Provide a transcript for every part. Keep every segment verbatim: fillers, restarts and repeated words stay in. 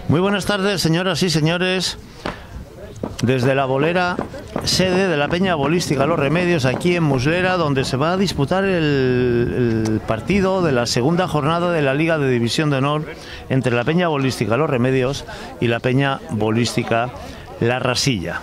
Muy buenas tardes, señoras y señores. Desde la bolera, sede de la Peña Bolística Los Remedios, aquí en Muslera, donde se va a disputar el, el partido de la segunda jornada de la Liga de División de Honor entre la Peña Bolística Los Remedios y la Peña Bolística La Rasilla.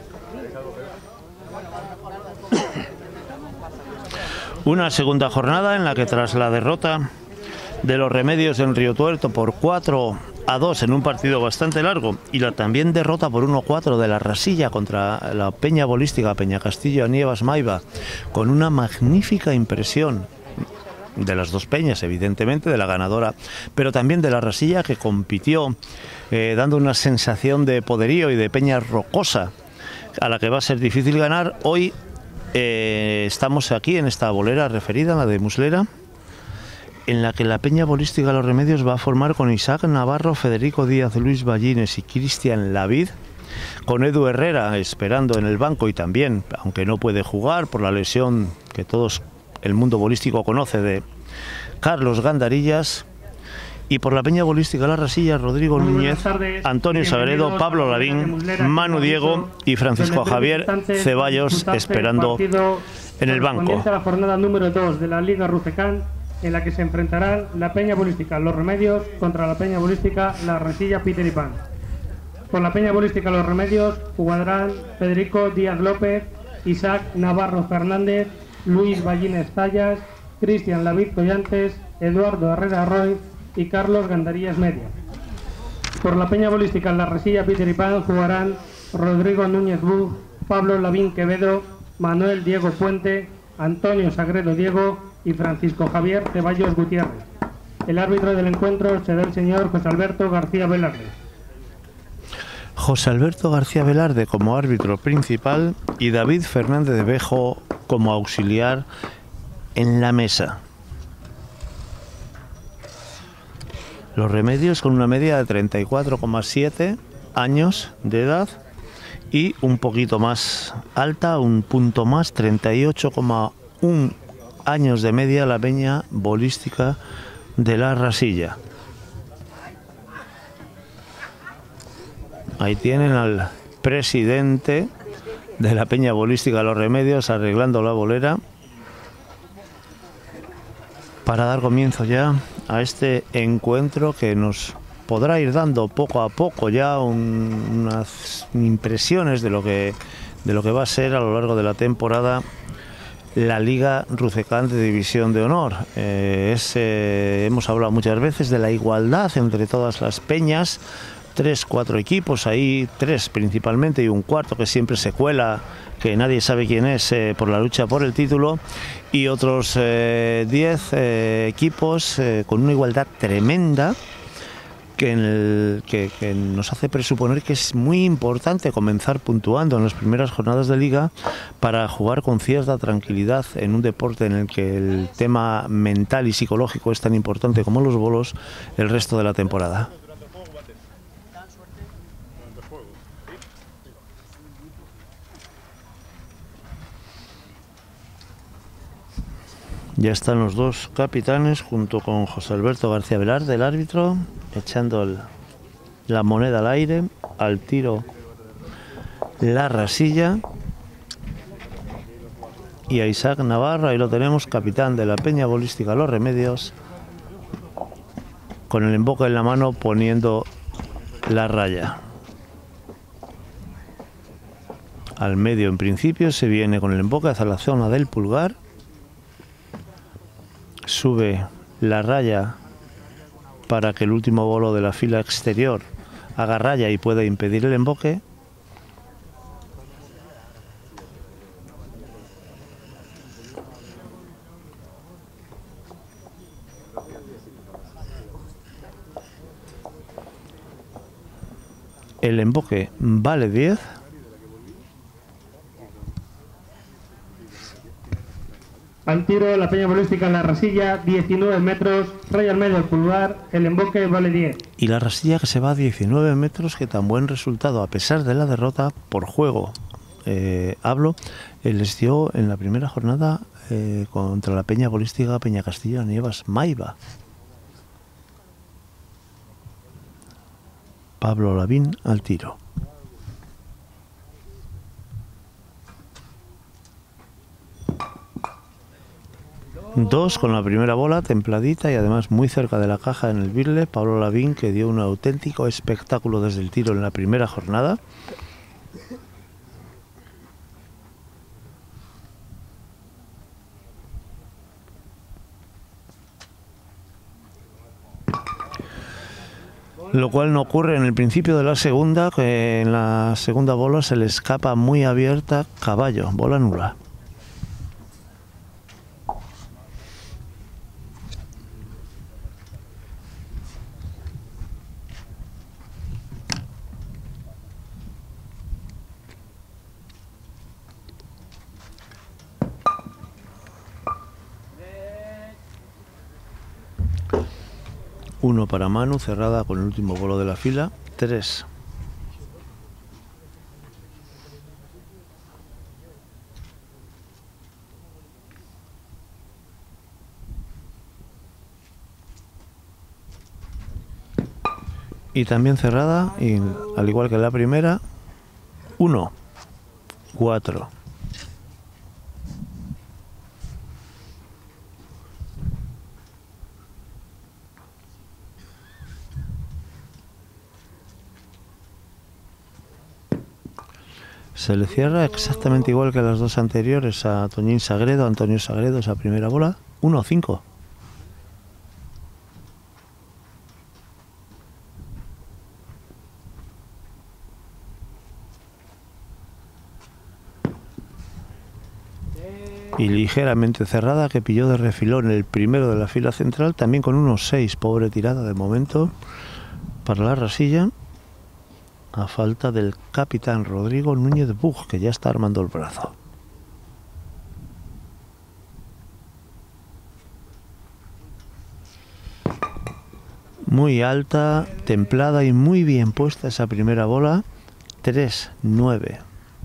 Una segunda jornada en la que, tras la derrota de Los Remedios en Río Tuerto por cuatro a dos en un partido bastante largo, y la también derrota por uno a cuatro de La Rasilla contra la Peña Bolística Peña Castillo Nievas Maiva, con una magnífica impresión de las dos peñas, evidentemente, de la ganadora, pero también de La Rasilla, que compitió eh, dando una sensación de poderío y de peña rocosa a la que va a ser difícil ganar. Hoy eh, estamos aquí en esta bolera referida, la de Muslera, en la que la Peña Bolística Los Remedios va a formar con Isaac Navarro, Federico Díaz, Luis Ballines y Cristian Lavid, con Edu Herrera esperando en el banco y también, aunque no puede jugar por la lesión que todos el mundo bolístico conoce, de Carlos Gandarillas, y por la Peña Bolística La Rasilla, Rodrigo Núñez, Antonio Sagredo, Pablo Larín, Manu Diego y Francisco Javier Ceballos esperando en el banco. La jornada número dos de la Liga Rusecán, en la que se enfrentarán la Peña Bolística Los Remedios contra la Peña Bolística La Rasilla Peter y Pan. Por la Peña Bolística Los Remedios jugarán Federico Díaz López, Isaac Navarro Fernández, Luis Ballines Tallas, Cristian Lavid Collantes, Eduardo Herrera Roy y Carlos Gandarillas Media. Por la Peña Bolística La Rasilla Peter y Pan jugarán Rodrigo Núñez Bú, Pablo Lavín Quevedo, Manuel Diego Puente, Antonio Sagredo Diego y Francisco Javier Ceballos Gutiérrez. El árbitro del encuentro será el señor José Alberto García Velarde. José Alberto García Velarde como árbitro principal y David Fernández de Bejo como auxiliar en la mesa. Los Remedios con una media de treinta y cuatro coma siete años de edad y un poquito más alta, un punto más, treinta y ocho coma uno años de media la Peña Bolística de La Rasilla. Ahí tienen al presidente de la Peña Bolística Los Remedios arreglando la bolera para dar comienzo ya a este encuentro que nos podrá ir dando poco a poco ya un, unas impresiones de lo que de lo que va a ser a lo largo de la temporada la Liga Rusecán de División de Honor. Eh, es, eh, hemos hablado muchas veces de la igualdad entre todas las peñas, tres, cuatro equipos, ahí tres principalmente y un cuarto que siempre se cuela, que nadie sabe quién es, eh, por la lucha por el título, y otros eh, diez eh, equipos eh, con una igualdad tremenda, que, en el, que, que nos hace presuponer que es muy importante comenzar puntuando en las primeras jornadas de liga para jugar con cierta tranquilidad en un deporte en el que el tema mental y psicológico es tan importante como los bolos el resto de la temporada. Ya están los dos capitanes junto con José Alberto García Velarde, el árbitro, echando el, la moneda al aire. Al tiro La Rasilla, y a Isaac Navarro, ahí lo tenemos, capitán de la Peña Bolística Los Remedios, con el emboque en la mano poniendo la raya. Al medio en principio se viene con el emboque hacia la zona del pulgar. Sube la raya para que el último bolo de la fila exterior haga raya y pueda impedir el emboque. El emboque vale diez. Al tiro, la Peña Bolística en La Rasilla, diecinueve metros, raya al medio del pulgar, el emboque vale diez. Y La Rasilla que se va a diecinueve metros, que tan buen resultado, a pesar de la derrota por juego, eh, hablo, eh, les dio en la primera jornada eh, contra la Peña Bolística Peña Castillo Nievas Maiva. Pablo Lavín al tiro. Dos con la primera bola, templadita y además muy cerca de la caja en el birle. Pablo Lavín, que dio un auténtico espectáculo desde el tiro en la primera jornada. Lo cual no ocurre en el principio de la segunda, que en la segunda bola se le escapa muy abierta caballo, bola nula. Uno para Manu, cerrada con el último bolo de la fila. Tres. Y también cerrada, y al igual que la primera, uno. Cuatro. Se le cierra exactamente igual que las dos anteriores a Toñín Sagredo, Antonio Sagredo, esa primera bola. uno cinco. Y ligeramente cerrada, que pilló de refilón el primero de la fila central, también con unos seis. Pobre tirada de momento para la rasilla, a falta del capitán Rodrigo Núñez Bug, que ya está armando el brazo. Muy alta, templada y muy bien puesta esa primera bola. tres nueve.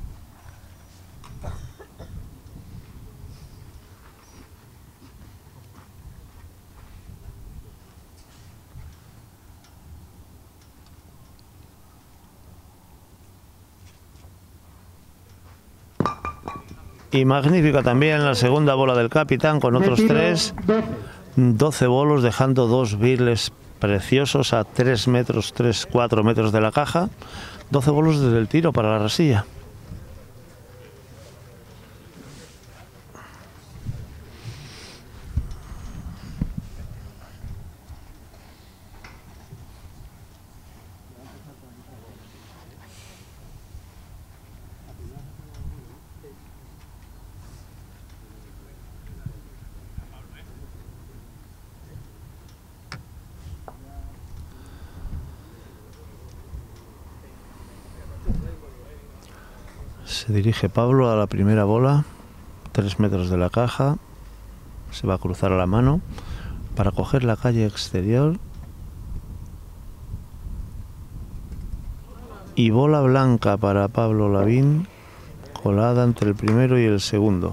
Y magnífica también la segunda bola del capitán con otros tres. doce bolos, dejando dos birles preciosos a tres metros, tres, cuatro metros de la caja. doce bolos desde el tiro para la rasilla. Se dirige Pablo a la primera bola, tres metros de la caja, se va a cruzar a la mano para coger la calle exterior y bola blanca para Pablo Lavín, colada entre el primero y el segundo.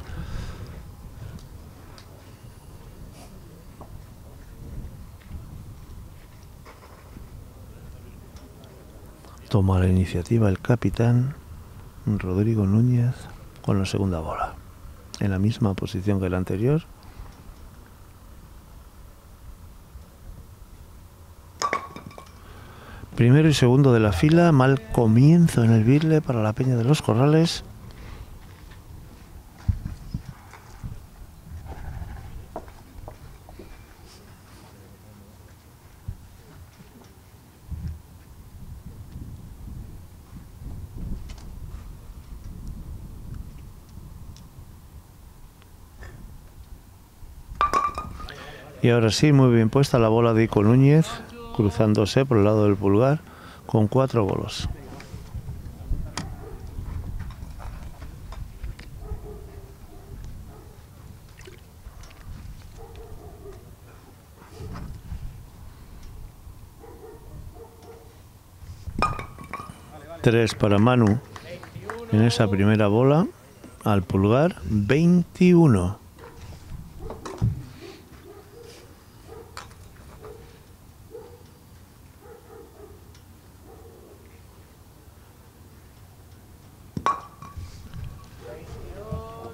Toma la iniciativa el capitán Rodrigo Núñez con la segunda bola, en la misma posición que la anterior. Primero y segundo de la fila, mal comienzo en el birle para la Peña de los Corrales. Y ahora sí, muy bien puesta la bola de Ico Núñez, cruzándose por el lado del pulgar, con cuatro bolos. Tres para Manu en esa primera bola, al pulgar, veintiuno.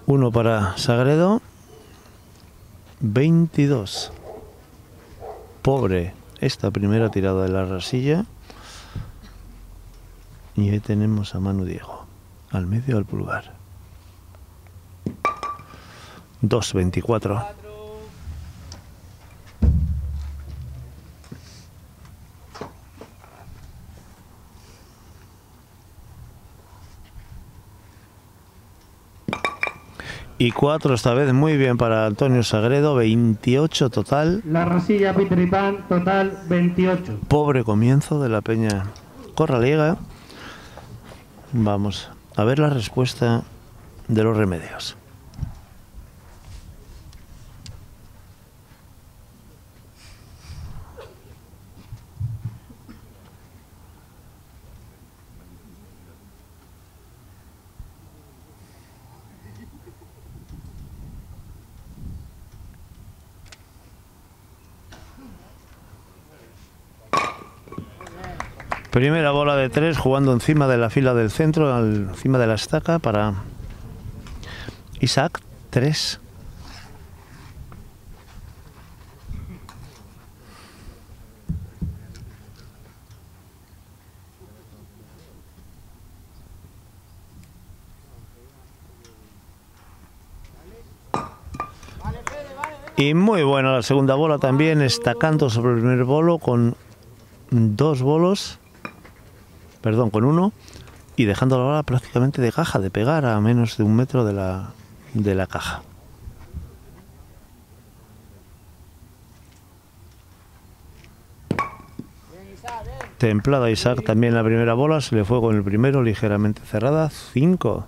uno para Sagredo. veintidós. Pobre esta primera tirada de la rasilla. Y ahí tenemos a Manu Diego. Al medio del pulgar. dos veinticuatro. Y cuatro esta vez, muy bien para Antonio Sagredo, veintiocho total. La rasilla Peter y Pan, total veintiocho. Pobre comienzo de la Peña Corraliega. Vamos a ver la respuesta de los remedios. Primera bola de tres, jugando encima de la fila del centro, al, encima de la estaca para Isaac, tres. Y muy buena la segunda bola también, estacando sobre el primer bolo con dos bolos. Perdón, con uno, y dejando la bola prácticamente de caja, de pegar a menos de un metro de la, de la caja. Templada Isaac también la primera bola, se le fue con el primero ligeramente cerrada, cinco.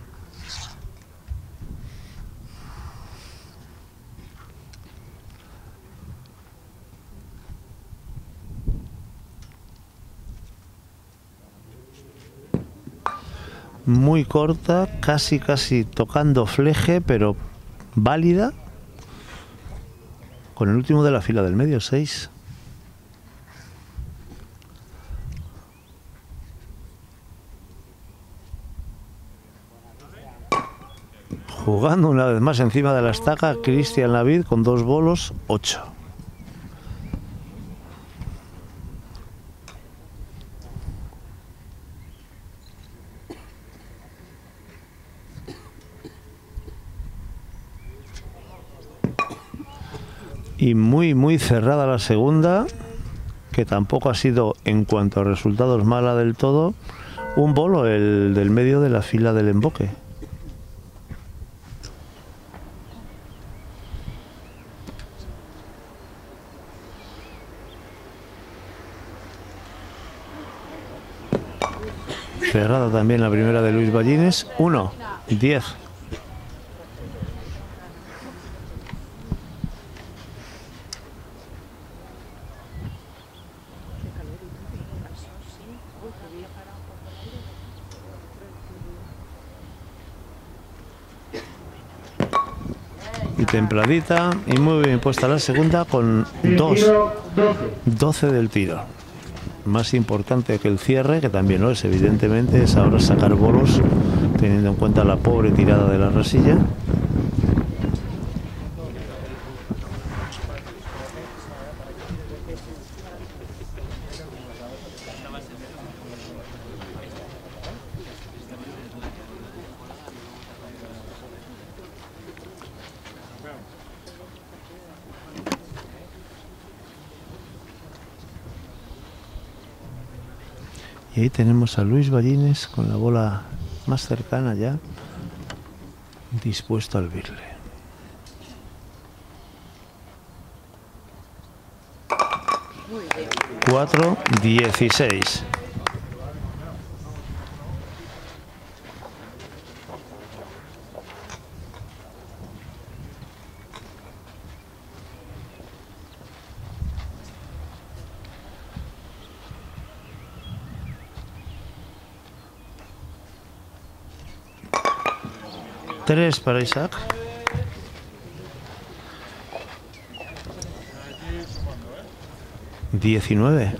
Muy corta, casi casi tocando fleje, pero válida. Con el último de la fila del medio, seis. Jugando una vez más encima de la estaca, Cristian Lavid con dos bolos, ocho. Y muy muy cerrada la segunda, que tampoco ha sido en cuanto a resultados mala del todo. Un bolo, el del medio de la fila del emboque. Cerrada también la primera de Luis Ballines, uno, diez. Y templadita y muy bien puesta la segunda con dos, doce del tiro. Más importante que el cierre, que también lo es, evidentemente, es ahora sacar bolos, teniendo en cuenta la pobre tirada de la rasilla. Y ahí tenemos a Luis Ballines con la bola más cercana ya, dispuesto al birle. cuatro dieciséis. Tres para Isaac. Diecinueve.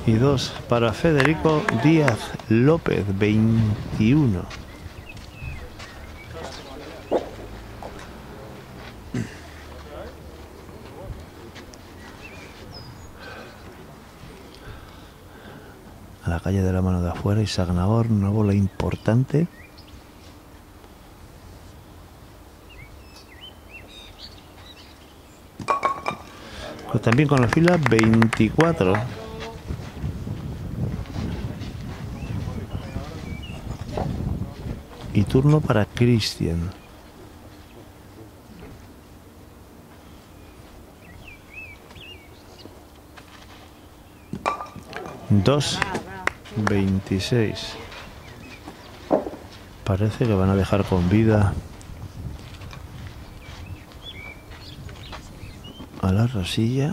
Y dos para Federico Díaz López, veintiuno. A la calle de la mano de afuera, Isaac Nabor, una bola importante. Pues también con la fila veinticuatro. Y turno para Cristian. dos veintiséis. Parece que van a dejar con vida a la Rasilla.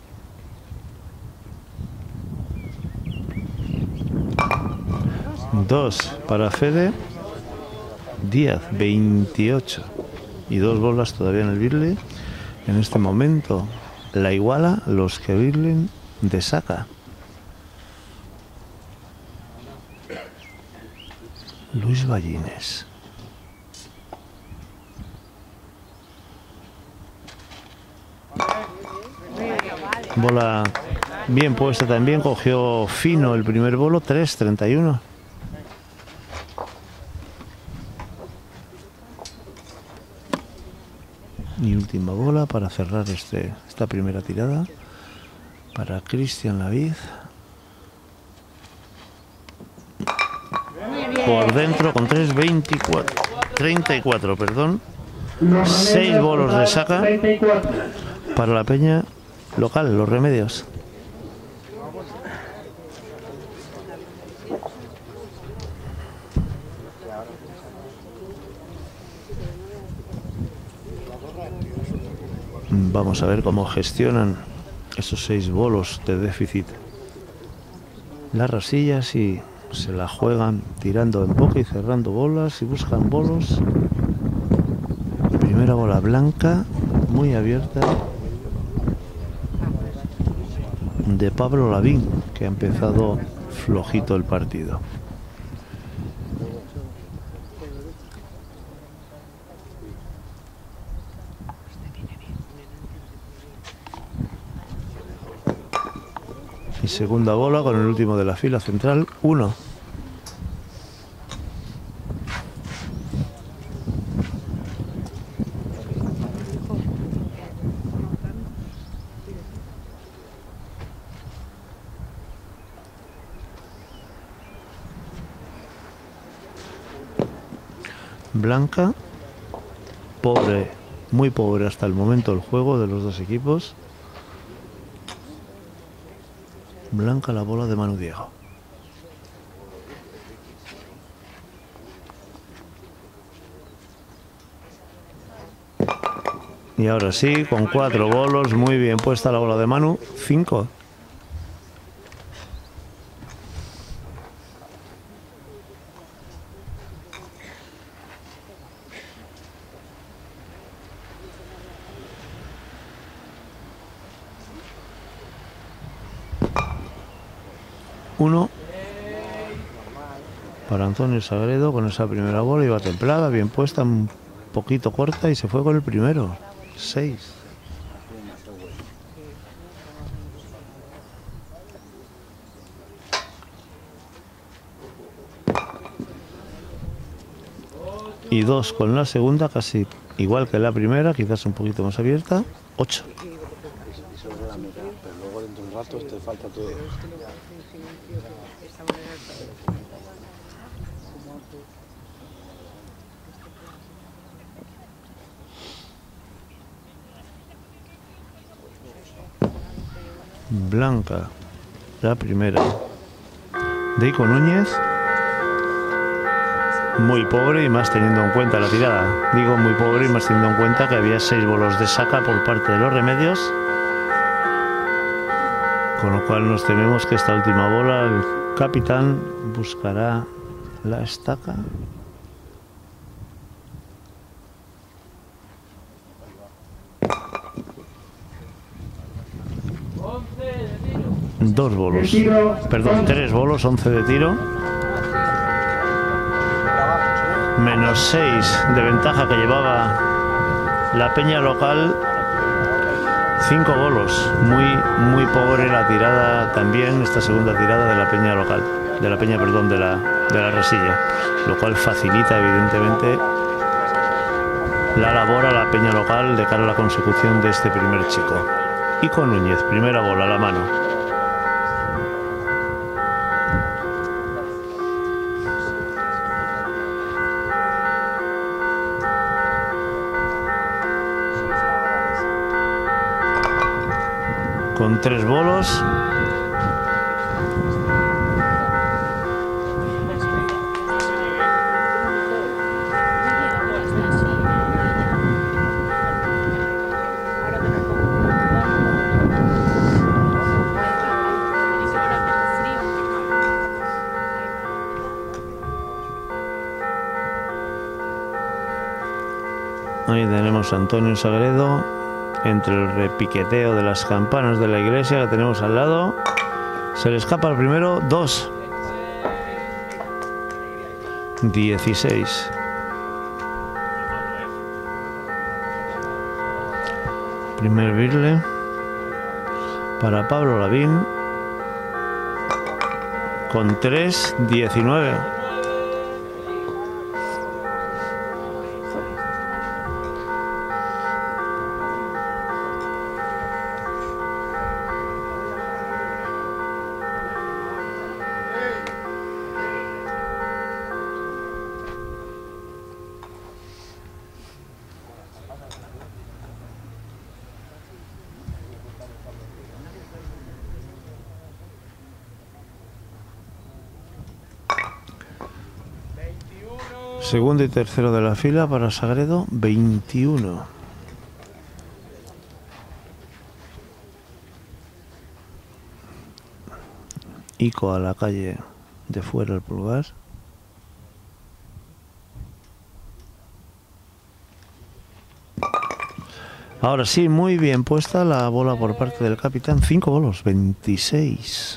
Dos para Fede Díaz, veintiocho. Y dos bolas todavía en el birle. En este momento la iguala los que birlen de saca. Luis Ballines. Bola bien puesta también, cogió fino el primer bolo, tres treinta y uno. Y última bola para cerrar este, esta primera tirada para Cristian Laviz. Por dentro con tres veinticuatro, treinta y cuatro, perdón. seis bolos de saca para la peña local, Los Remedios. Vamos a ver cómo gestionan esos seis bolos de déficit las Rasillas, y se la juegan tirando en poca y cerrando bolas y buscan bolos. Primera bola blanca, muy abierta, de Pablo Lavín, que ha empezado flojito el partido. Y segunda bola con el último de la fila central, uno. Blanca, pobre, muy pobre hasta el momento el juego de los dos equipos. Blanca la bola de Manu Diego. Y ahora sí, con cuatro bolos, muy bien puesta la bola de Manu, cinco. Uno para Antonio Sagredo con esa primera bola, iba templada, bien puesta, un poquito corta y se fue con el primero. Seis. Y dos con la segunda, casi igual que la primera, quizás un poquito más abierta. Ocho. Pero luego dentro de un rato te falta todo. Blanca, la primera. Deico Núñez, muy pobre y más teniendo en cuenta la tirada. Digo muy pobre y más teniendo en cuenta que había seis bolos de saca por parte de Los Remedios. Con lo cual nos tememos que esta última bola el capitán buscará la estaca. Dos bolos. tiro, Perdón, once. tres bolos, once de tiro. Menos seis de ventaja que llevaba la peña local. Cinco bolos. Muy, muy pobre la tirada también, esta segunda tirada de la peña local. De la peña, perdón, de la, de la Resilla. Lo cual facilita, evidentemente, la labor a la peña local de cara a la consecución de este primer chico. Ico Núñez, primera bola a la mano. Con tres bolos. Ahí tenemos a Antonio Sagredo entre el repiqueteo de las campanas de la iglesia que tenemos al lado. Se le escapa el primero, dos. dieciséis. Primer birle para Pablo Lavín con tres, diecinueve. Segundo y tercero de la fila para Sagredo, veintiuno. Ico a la calle de fuera el pulgar. Ahora sí, muy bien puesta la bola por parte del capitán. Cinco bolos, veintiséis.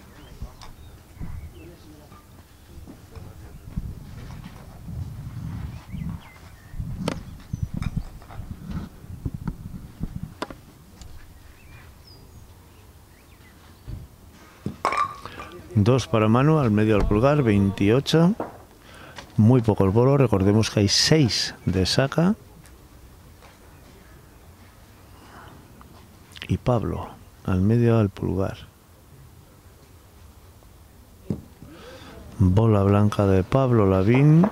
Dos para Manu, al medio al pulgar, veintiocho. Muy poco el bolo, recordemos que hay seis de saca. Y Pablo, al medio al pulgar. Bola blanca de Pablo Lavín.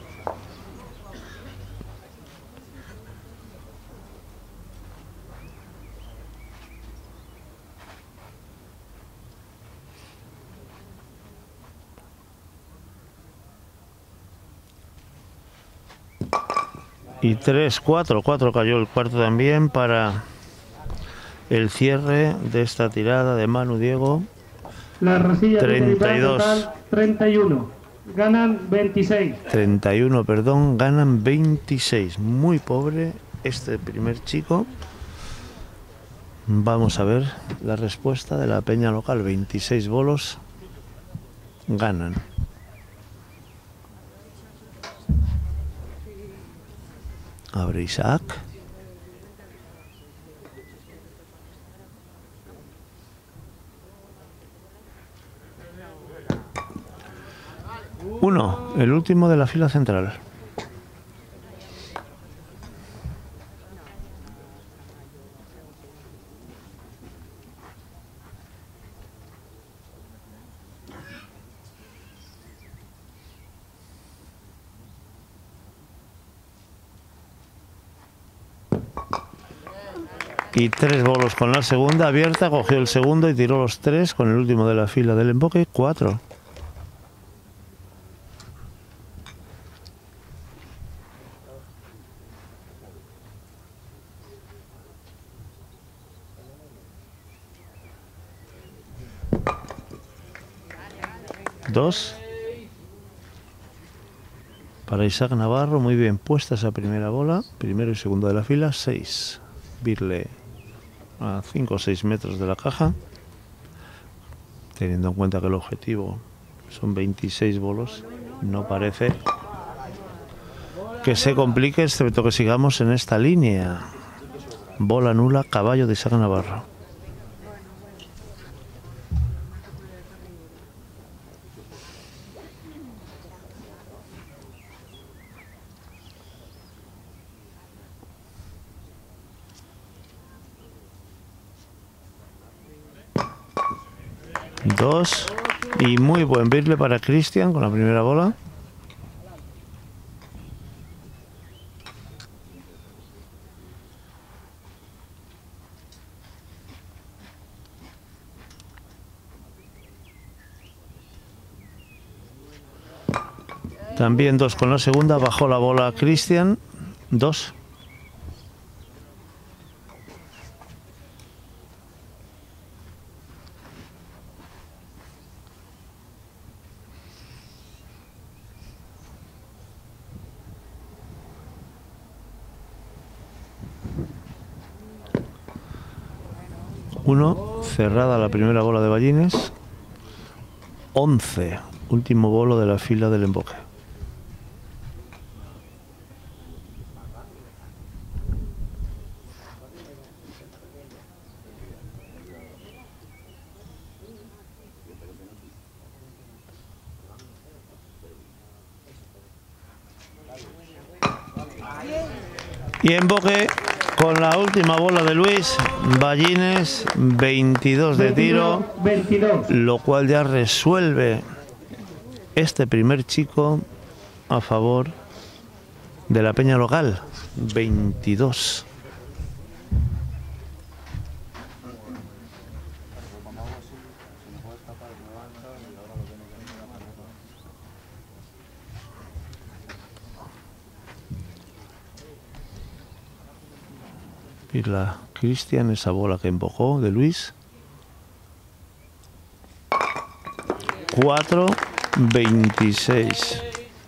Y tres, cuatro, cuatro cayó el cuarto también para el cierre de esta tirada de Manu Diego. La Resilla treinta y dos. total, treinta y uno. Ganan veintiséis. treinta y uno, perdón, ganan veintiséis. Muy pobre este primer chico. Vamos a ver la respuesta de la peña local. veintiséis bolos ganan. Abre Isaac. Uno, el último de la fila central. Y tres bolos con la segunda abierta, cogió el segundo y tiró los tres con el último de la fila del emboque, cuatro. Dos. Para Isaac Navarro, muy bien puesta esa primera bola, primero y segundo de la fila, seis. Birle a cinco o seis metros de la caja. Teniendo en cuenta que el objetivo son veintiséis bolos, no parece que se complique, excepto que sigamos en esta línea. Bola nula, caballo de Isaac Navarro. Dos. Y muy buen birle para Cristian con la primera bola. También dos con la segunda. Bajó la bola Cristian. Dos. Uno, cerrada la primera bola de Ballines. Once, último bolo de la fila del emboque. Y emboque con la última bola de Luis. Ballines, veintidós de tiro, veintidós. Lo cual ya resuelve este primer chico a favor de la peña local. veintidós. Y la Cristian, esa bola que embocó de Luis. cuatro veintiséis.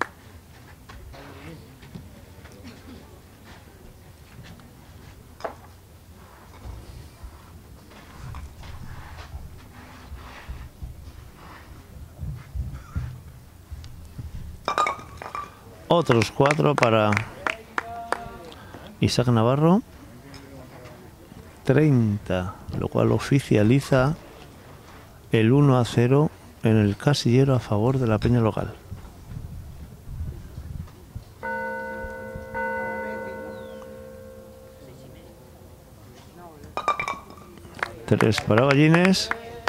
Otros cuatro para Isaac Navarro. treinta, lo cual oficializa el uno a cero en el casillero a favor de la peña local. Tres para Ballines.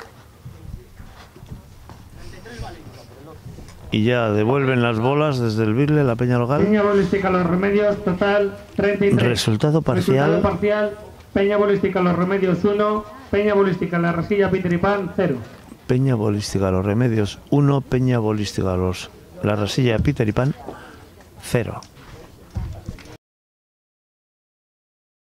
Y ya devuelven las bolas desde el birle la peña local. Peña Bolística Los Remedios, total treinta y tres. Resultado parcial. Resultado parcial. Peña Bolística Los Remedios uno, Peña Bolística La Rasilla Peter y Pan cero. Peña Bolística Los Remedios uno, Peña Bolística Los La Rasilla Peter y Pan cero.